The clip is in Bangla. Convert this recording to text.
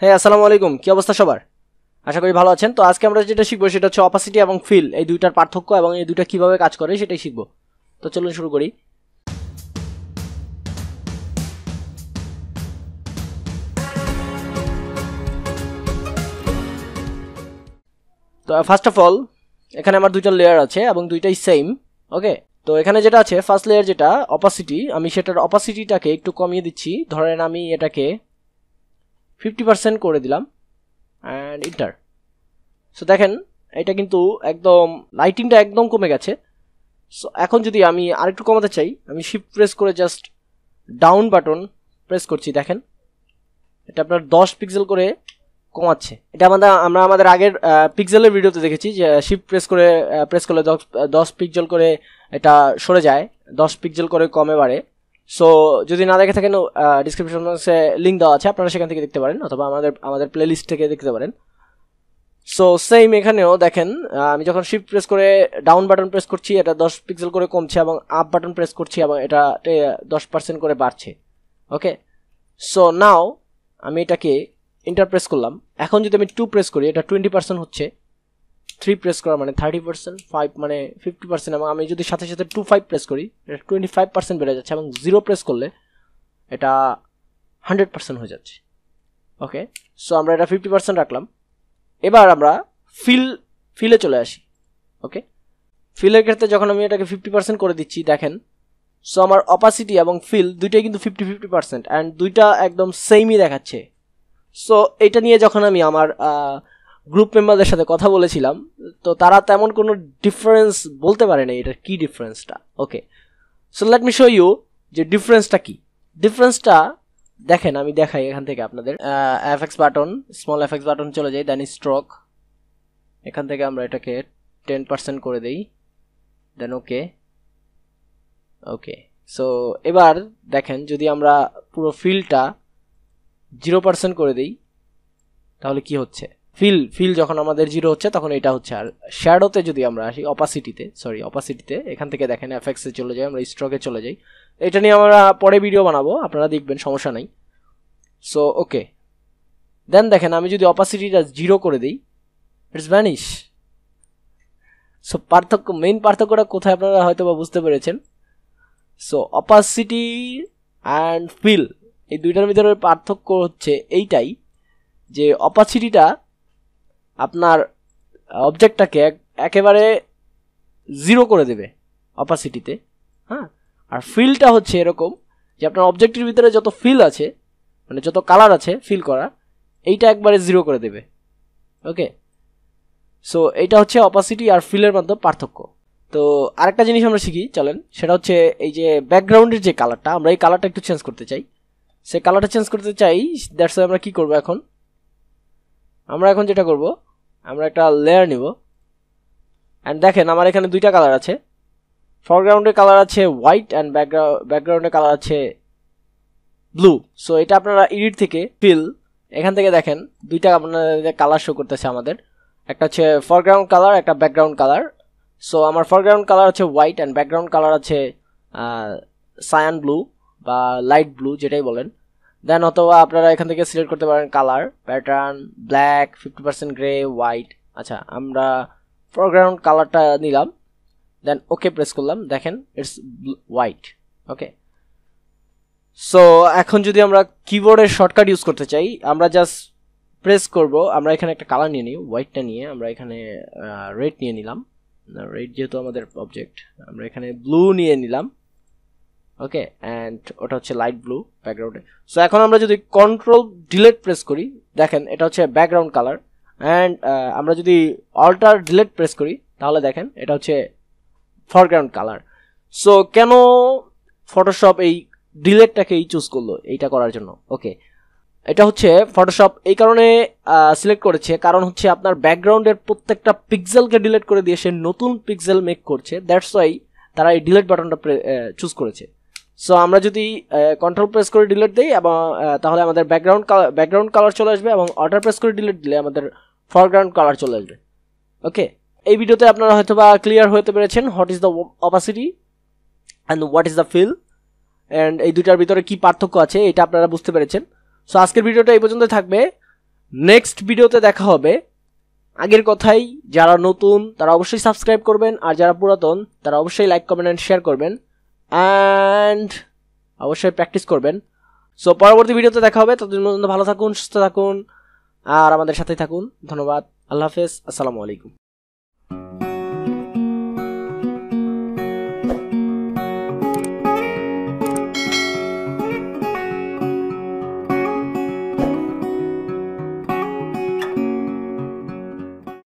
হ্যাঁ, আসসালামু আলাইকুম। কি অবস্থা সবার? আশা করি ভালো আছেন। তো আজকে আমরা যেটা শিখবো সেটা হচ্ছে অপাসিটি এবং ফিল, এই দুইটার পার্থক্য এবং এই দুইটা কিভাবে কাজ করে সেটাই শিখবো। তো চলুন শুরু করি। তো ফার্স্ট অফ অল এখানে আমার দুইটা লেয়ার আছে এবং দুইটাই সেম। ওকে, তো এখানে যেটা আছে ফার্স্ট লেয়ার যেটা অপাসিটি, আমি সেটার অপাসিটিটাকে একটু কমিয়ে দিচ্ছি। ধরেন আমি এটাকে 50% করে দিলাম অ্যান্ড ইন্টার। সো দেখেন এটা কিন্তু একদম লাইটিংটা একদম কমে গেছে। সো এখন যদি আমি আরেকটু কমাতে চাই, আমি শিফট প্রেস করে জাস্ট ডাউন বাটন প্রেস করছি, দেখেন এটা আপনার 10 পিক্সেল করে কমাচ্ছে। এটা আমরা আমাদের আগের পিক্সেলের ভিডিওতে দেখেছি যে শিফট প্রেস করলে 10 পিক্সেল করে এটা সরে যায়, 10 পিক্সেল করে কমে বাড়ে। সো যদি না দেখে থাকেন ডিসক্রিপশন বক্সে লিঙ্ক দেওয়া আছে, আপনারা সেখান থেকে দেখতে পারেন অথবা আমাদের প্লেলিস্ট থেকে দেখতে পারেন। সো সেম এখানেও দেখেন আমি যখন শিফট প্রেস করে ডাউন বাটন প্রেস করছি এটা 10 পিক্সেল করে কমছে এবং আপ বাটন প্রেস করছি এবং এটা 10% করে বাড়ছে। ওকে, সো নাও আমি এটাকে ইন্টার প্রেস করলাম। এখন যদি আমি 2 প্রেস করি এটা 20% হচ্ছে, 3 প্রেস করা মানে 30%, 5 মানে 50%, এবং আমি যদি সাথে সাথে 25 প্রেস করি এটা 25% বেড়ে যাচ্ছে এবং 0 প্রেস করলে এটা 100% হয়ে যাচ্ছে। ওকে, সো আমরা এটা 50% রাখলাম। এবার আমরা ফিলে চলে আসি। ওকে, ফিলের ক্ষেত্রে যখন আমি এটাকে 50% করে দিচ্ছি দেখেন, সো আমার অপাসিটি এবং ফিল দুইটাই কিন্তু 50-50% অ্যান্ড দুইটা একদম সেমই দেখাচ্ছে। সো এটা নিয়ে যখন আমি আমার গ্রুপ মেম্বারদের সাথে কথা বলেছিলাম তো তারা তেমন কোনো ডিফারেন্স বলতে পারে না এটার কি ডিফারেন্সটা। Okay, so let me show you যে ডিফারেন্সটা কি। ডিফারেন্সটা দেখেন, আমি দেখাই এখান থেকে আপনাদের। FX button, small FX button চলে যাই, দেন স্ট্রোক, এখান থেকে আমরা এটাকে 10% করে দেই, দেন ওকে। ওকে, সো এবার দেখেন যদি আমরা পুরো ফিলটা 0% করে দিই তাহলে কি হচ্ছে। ফিল যখন আমাদের 0 হচ্ছে তখন এটা হচ্ছে। আর শ্যাডোতে যদি আমরা আসি, অপাসিটিতে এখান থেকে দেখেন এফএক্সে চলে যাই, আমরা স্ট্রোকে চলে যাই। এটা নিয়ে আমরা পরে ভিডিও বানাবো, আপনারা দেখবেন, সমস্যা নাই। সো ওকে, দেন দেখেন আমি যদি অপাসিটিটা 0 করে দিই ইটস ভ্যানিশ। সো মেইন পার্থক্যটা কোথায় আপনারা হয়তো বা বুঝতে পেরেছেন। সো অপাসিটি অ্যান্ড ফিল এই দুইটার ভিতরে পার্থক্য হচ্ছে এইটাই যে অপাসিটিটা আপনার অবজেক্টটাকে একেবারে 0 করে দেবে অপাসিটিতে, হ্যাঁ। আর ফিলটা হচ্ছে এরকম যে আপনার অবজেক্টের ভিতরে যত ফিল আছে, মানে যত কালার আছে ফিল করা, এইটা একবারে 0 করে দেবে। ওকে, সো এইটা হচ্ছে অপাসিটি আর ফিলের মধ্যে পার্থক্য। তো আরেকটা জিনিস আমরা শিখি, চলেন, সেটা হচ্ছে এই যে ব্যাকগ্রাউন্ডের যে কালারটা, আমরা এই কালারটা একটু চেঞ্জ করতে চাই। সেই কালারটা চেঞ্জ করতে চাই, দ্যাটস ওয়াই আমরা কি করব এখন, আমরা এখন যেটা করব, আমরা একটা লেয়ার নিব অ্যান্ড দেখেন আমার এখানে দুইটা কালার আছে। ফরগ্রাউন্ডের কালার আছে হোয়াইট অ্যান্ড ব্যাকগ্রাউন্ডের কালার আছে ব্লু। সো এটা আপনারা এডিট থেকে ফিল, এখান থেকে দেখেন দুইটা আপনাদের কালার শো করতেছে আমাদের, একটা হচ্ছে ফরগ্রাউন্ড কালার, একটা ব্যাকগ্রাউন্ড কালার। সো আমার ফরগ্রাউন্ড কালার আছে হোয়াইট অ্যান্ড ব্যাকগ্রাউন্ড কালার আছে সায়ান ব্লু বা লাইট ব্লু যেটাই বলেন। দেন অথবা আপনারা এখান থেকে সিলেক্ট করতে পারেন colour pattern, black, 50% grey, white. আচ্ছা, আমরা ফরগ্রাউন্ড কালারটা নিলাম, দেন ওকে প্রেস করলাম, দেখেন ইটস হোয়াইট। ওকে, সো এখন যদি আমরা কিবোর্ডের শর্টকাট ইউজ করতে চাই, আমরা জাস্ট প্রেস করব, আমরা এখানে একটা কালার নিয়ে নিই, হোয়াইটটা নিয়ে আমরা এখানে রেড নিয়ে নিলাম, রেড যেহেতু আমাদের অবজেক্ট, আমরা এখানে ব্লু নিয়ে নিলাম। ওকে, অ্যান্ড ওটা হচ্ছে লাইট ব্লু ব্যাকগ্রাউন্ডে। সো এখন আমরা যদি কন্ট্রোল ডিলেট প্রেস করি, দেখেন এটা হচ্ছে ব্যাকগ্রাউন্ড কালার, অ্যান্ড আমরা যদি অল্টার ডিলেট প্রেস করি তাহলে দেখেন এটা হচ্ছে ফরগ্রাউন্ড কালার। সো কেন ফটোশপ এই ডিলেটটাকেই চুজ করলো এইটা করার জন্য? ওকে, এটা হচ্ছে ফটোশপ এই কারণে সিলেক্ট করেছে, কারণ হচ্ছে আপনার ব্যাকগ্রাউন্ডের প্রত্যেকটা পিক্সেলকে ডিলেট করে দিয়ে সে নতুন পিক্সেল মেক করছে, দ্যাটস ওয়াই তারা এই ডিলেট বাটনটা চুজ করেছে। সো আমরা যদি কন্ট্রোল প্রেস করে ডিলেট দিই এবং তাহলে আমাদের ব্যাকগ্রাউন্ড কালার চলে আসবে, এবং অল্টার প্রেস করে ডিলেট দিলে আমাদের ফরগ্রাউন্ড কালার চলে আসবে। ওকে, এই ভিডিওতে আপনারা হয়তো বা ক্লিয়ার হতে পেরেছেন what is the opacity and what is the fill, and এই দুটার ভিতরে কি পার্থক্য আছে এটা আপনারা বুঝতে পেরেছেন। সো আজকের ভিডিওটা এই পর্যন্ত থাকবে। নেক্সট ভিডিওতে দেখা হবে। আগের কথাই, যারা নতুন তারা অবশ্যই সাবস্ক্রাইব করবেন, আর যারা পুরাতন তারা অবশ্যই লাইক কমেন্ট অ্যান্ড শেয়ার করবেন, অ্যান্ড অবশ্যই প্র্যাকটিস করবেন। সো পরবর্তী ভিডিওতে দেখা হবে। ততদিন পর্যন্ত ভালো থাকুন, সুস্থ থাকুন, আর আমাদের সাথেই থাকুন। ধন্যবাদ। আল্লাহ হাফেজ। আসসালামু আলাইকুম।